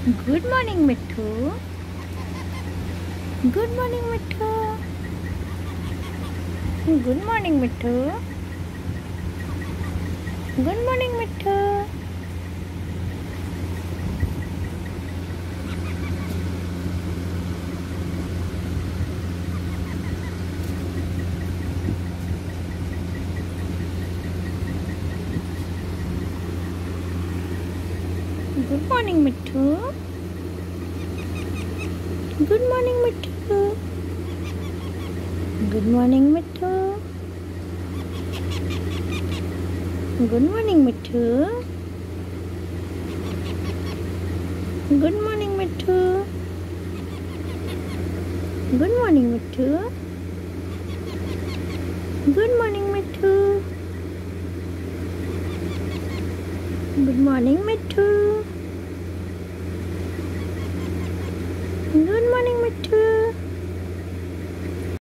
Good morning, Mittu. Good morning, Mittu. Good morning, Mittu. Good morning, Mittu. Good morning, Mittu. Good morning, Mittu. Good morning, Mittu. Good morning, Mittu. Good morning, Mittu. Good morning, Mittu. Good morning, Mittu. Good morning, Mittu. Good morning, Mittu.